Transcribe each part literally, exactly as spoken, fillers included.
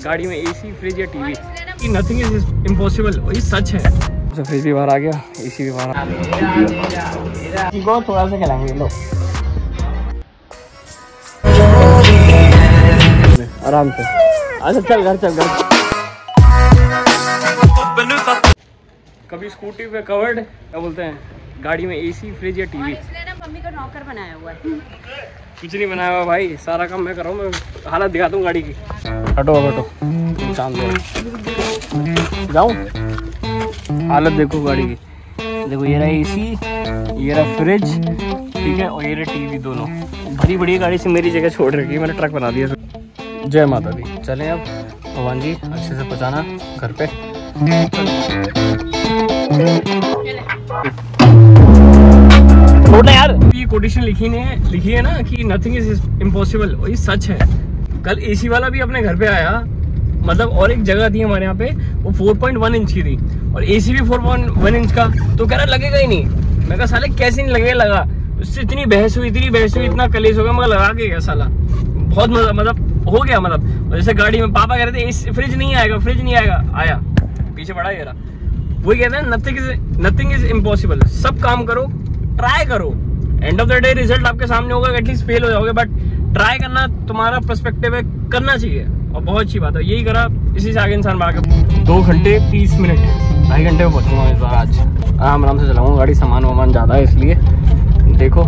गाड़ी में AC, fridge या टीवी, कि नथिंग इज इम्पॉसिबल। वही सच है। तो फ्रिज भी बाहर आ गया, एसी भी बाहर आ गया। थोड़ा सा खिलाएंगे लो, आराम से। अच्छा चल घर चल घर। कभी स्कूटी पे कवर्ड, क्या बोलते हैं, गाड़ी में एसी, फ्रिज या टीवी। मम्मी का नौकर बनाया हुआ है। कुछ नहीं बनाया हुआ भाई, सारा काम मैं कर रहा हूँ। मैं हालत दिखाता हूँ गाड़ी की। हटो हटो चांद जाऊँ, हालत देखो गाड़ी की। देखो ये रहा एसी, ये रहा फ्रिज, ठीक है, और ये रहा टीवी। दोनों बड़ी बड़ी गाड़ी से मेरी जगह छोड़ रखी है, मैंने ट्रक बना दिया। जय माता दी। चलें अब भगवान जी अच्छे से पहुँचाना घर पे। यार ये कोटेशन लिखी ने लिखी है ना कि नथिंग इज इम्पॉसिबल। वही सच है। कल एसी वाला भी अपने घर पे आया, मतलब, और एक जगह थी हमारे यहाँ पे, वो चार पॉइंट एक इंच की थी और एसी भी चार पॉइंट एक इंच का। तो कह रहा लगेगा ही नहीं। मैं कहा साले कैसे नहीं लगेगा, लगा। उससे इतनी बहस हुई, इतनी बहस हुई, इतना कलेश हो गया, मगर लगा के गया साला। बहुत मजा, मतलब हो गया। मतलब जैसे गाड़ी में पापा कह रहे थे फ्रिज नहीं आएगा, फ्रिज नहीं आएगा, आया पीछे बड़ा ये रहा। वही कहते हैं nothing is nothing is impossible. सब काम करो, ट्राई करो, end of the day result आपके सामने होगा। एटलीस्ट फेल हो जाओगे, बट ट्राई करना तुम्हारा पर्सपेक्टिव है, करना चाहिए। और बहुत अच्छी बात है, यही करा, इसी से आगे इंसान बढ़ा के। दो घंटे तीस मिनट ढाई घंटे में पहुंचूंगा इस बार। आज आराम आराम से चलाऊंगा गाड़ी, सामान वामान ज़्यादा है इसलिए। देखो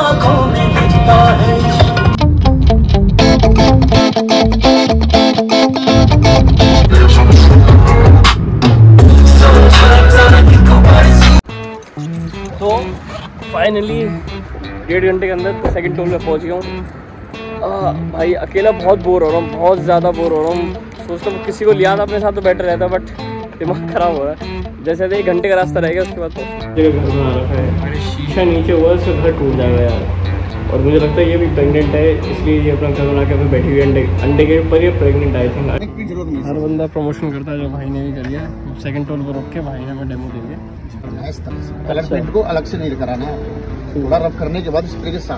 तो फाइनली डेढ़ घंटे के अंदर सेकंड टोल पे पहुंच गया हूँ। भाई अकेला बहुत बोर हो रहा हूँ, बहुत ज़्यादा बोर हो रहा हूँ। सोचता हूँ किसी को लिया था अपने साथ तो बेटर रहता, बट दिमाग खराब हो रहा है। जैसे एक घंटे का रास्ता रहेगा, उसके बाद तो घर बना रखा है। अरे शीशा नीचे हुआ, उससे घर टूट जाएगा यार। और मुझे लगता है ये भी प्रेग्नेंट है, इसलिए ये अपना घर बना के अपने बैठी हुई अंडे अंडे के ऊपर ये प्रेग्नेंट आई थिंक। हर बंदा प्रमोशन करता है, जो भाई ने भी कर दिया। सेकंड टोल पर रोक के भाई ने हमें डेमो देंगे। कलर प्रिंट को अलग से नहीं कराना है, थोड़ा रफ करने के बाद स्प्रे के साथ।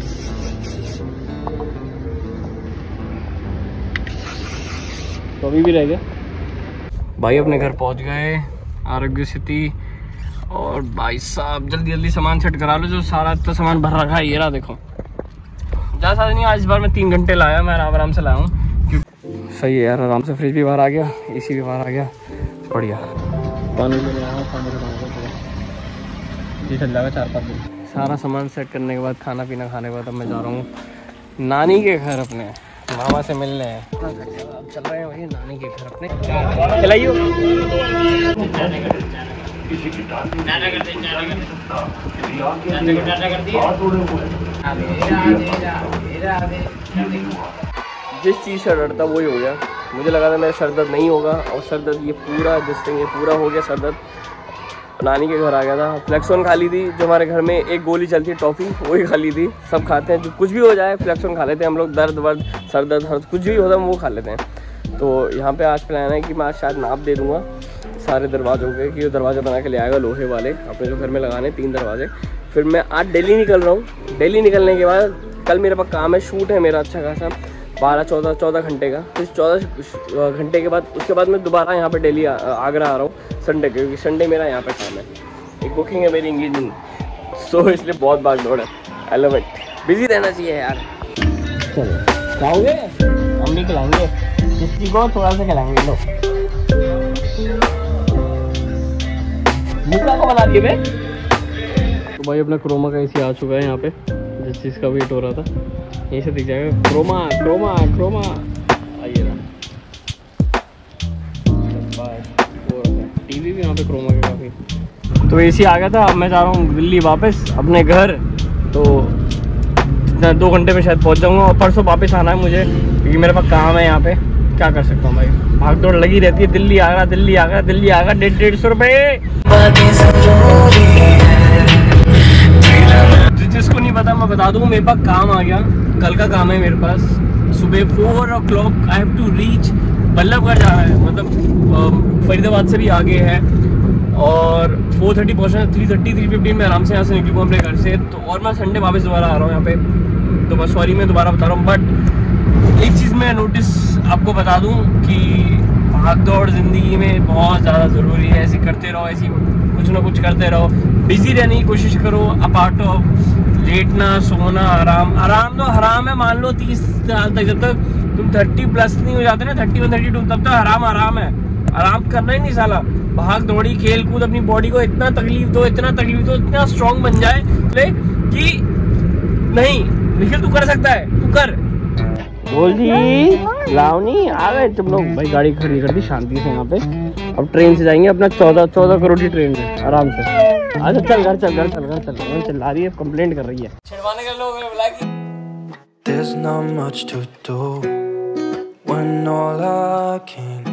तो अभी भी रह गया भाई, अपने घर पहुंच गए आरोग्य सिटी। और भाई साहब जल्दी जल्दी सामान सेट करा लो, जो सारा इतना सामान भर रखा है। ये रहा देखो, ज़्यादा सारा नहीं, आज इस बार मैं तीन घंटे लाया, मैं आराम आराम से लाया हूँ। क्योंकि सही है यार, आराम से। फ्रिज भी बाहर आ गया, एसी भी बाहर आ गया, बढ़िया। पानी लेने आया, पानी ये चल जाएगा चार पाँच दिन। सारा सामान सेट करने के बाद, खाना पीना खाने के बाद अब मैं जा रहा हूँ नानी के घर, अपने मामा से मिलने हैं। चल रहे हैं वही नानी के घर अपने। खिलाइयो जिस चीज़ से डरता वही हो गया। मुझे लगा था मेरा सर दर्द नहीं होगा, और सर दर्द ये पूरा जिससे ये पूरा हो गया। सर दर्द नानी के घर आ गया था। फ्लेक्सोन खा ली थी, जो हमारे घर में एक गोली चलती है टॉफ़ी, वही खा ली थी। सब खाते हैं, जो कुछ भी हो जाए फ्लेक्सोन खा लेते हैं हम लोग। दर्द वर्द, सर दर्द, हर कुछ भी होता है वो खा लेते हैं। तो यहाँ पे आज प्लान है कि मैं आज शायद नाप दे दूँगा सारे दरवाज़ों के, कि वो दरवाज़ा बना के ले आएगा लोहे वाले, अपने जो घर में लगाने तीन दरवाजे। फिर मैं आज दिल्ली निकल रहा हूँ। दिल्ली निकलने के बाद कल मेरे पास काम है, शूट है मेरा अच्छा खासा, बारह चौदह चौदह घंटे का। फिर चौदह घंटे के बाद उसके बाद मैं दोबारा यहाँ पे दिल्ली आगरा आ रहा हूँ संडे के, क्योंकि संडे मेरा यहाँ पे काम है, एक बुकिंग है मेरी इंगेजमेंट। सो इसलिए बहुत भाग दौड़ है। आई लव इट, बिजी रहना चाहिए यार। चलो खाओगे, हम भी खिलाएंगे किसी को, थोड़ा सा खिलाएंगे। लो मुकला को बना दिए भाई। तो भाई अपना क्रोमा का एसी आ चुका है यहाँ पे, जिस चीज़ का वेट हो रहा था। यहीं से दिख जाएगा क्रोमा क्रोमा क्रोमा। आइए ना, टीवी भी यहाँ पे क्रोमा के काफ़ी। तो एसी आ गया था, अब मैं जा रहा हूँ दिल्ली वापस अपने घर। तो दो घंटे में शायद पहुँच जाऊँगा, और परसों वापस आना है मुझे, क्योंकि मेरे पास काम है यहाँ पे। क्या कर सकता हूँ भाई, भाग दौड़ लगी रहती है। दिल्ली आगरा, दिल्ली आगरा, दिल्ली आगरा, डेढ़ डेढ़ सौ रुपये। जिसको नहीं पता मैं बता दूँ, मेरे पास काम आ गया। कल का काम है मेरे पास। सुबह four o'clock I have to reach Ballabhgarh जाना है, मतलब फरीदाबाद से भी आगे है। और फोर थर्टी पहुँचना है, थ्री थर्टी थ्री फिफ्टीन में आराम से यहाँ से निकलूँगा अपने घर से। तो और मैं संडे वापस दोबारा आ रहा हूँ यहाँ पे। तो बस सॉरी मैं दोबारा बता रहा हूँ, बट एक चीज़ मैं नोटिस आपको बता दूं कि भाग दौड़ ज़िंदगी में बहुत ज़्यादा ज़रूरी है। ऐसे करते रहो, ऐसी कुछ ना कुछ करते रहो, बिजी रहने की कोशिश करो। अपार्ट ऑफ लेटना, सोना, आराम आराम तो हराम है मान लो तीस साल तक, जब तक तुम थर्टी प्लस नहीं हो जाते ना, थर्टी वन थर्टी टू, तब तक हराम आराम है। आराम करना ही नहीं साला। भाग दौड़ी खेल कूद, अपनी बॉडी को इतना तकलीफ दो, इतना तकलीफ दो, इतना स्ट्रॉन्ग बन जाए कि नहीं निखिल तू कर सकता है, तू कर। बोल जी लावनी आ गए तुम लोग। भाई गाड़ी खड़ी कर दी शांति से यहाँ पे। अब ट्रेन से जाएंगे अपना चौदह चौदह करोड़ की ट्रेन में आराम से। अच्छा चल घर चल घर चल घर चल घर चल आ रही है, कंप्लेंट कर रही है। छिड़वाने के लोग ने बुलाया कि There's not much to do when all I can